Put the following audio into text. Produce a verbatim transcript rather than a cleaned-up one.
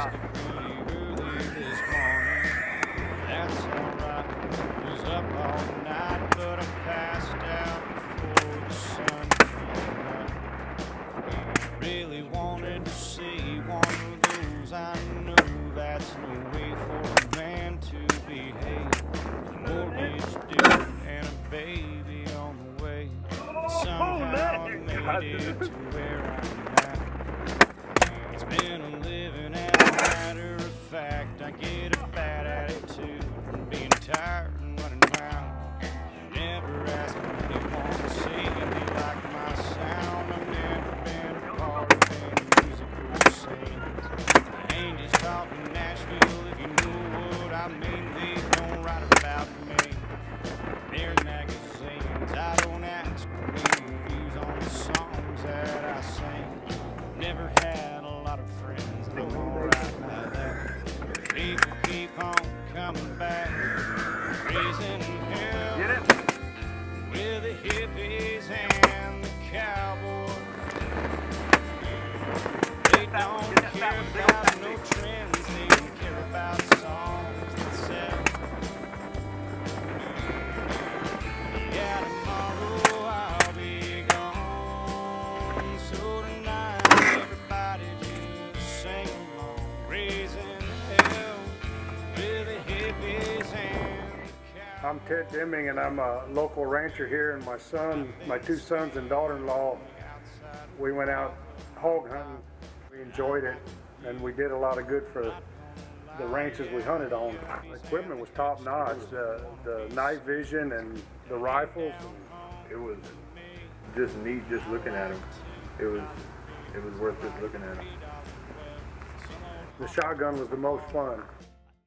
rock. This morning, that's alright. Was up all night, but I passed out before the sun came up. Really wanted to see one of those. I know that's no way for a man to behave. Mortgage due and a baby on the way. Somehow I made it to where I'm at. It's been a living as a matter of fact. I get a bad attitude from being tired and running around. Never asked for anyone to see me like my sound. I've never been a part of any musical scenes. I ain't just talking Nashville, if you know what I mean. They don't write about me. They're magazines. I don't ask for any views on the songs that I sing. Never had a lot of friends, and I'm alright now that people keep on coming back, raising hell with the hippies and the cowboys. They don't care about no trends, they don't care about songs that sell. Yeah, tomorrow I'll be gone, so tonight everybody just sing along, raising hell with the hippies and the cowboys. I'm Ted Deming, and I'm a local rancher here, and my son, my two sons and daughter-in-law, we went out hog hunting. We enjoyed it, and we did a lot of good for the ranches we hunted on. The equipment was top-notch, the, the night vision and the rifles. It was just neat just looking at them. It was, it was worth just looking at them. The shotgun was the most fun.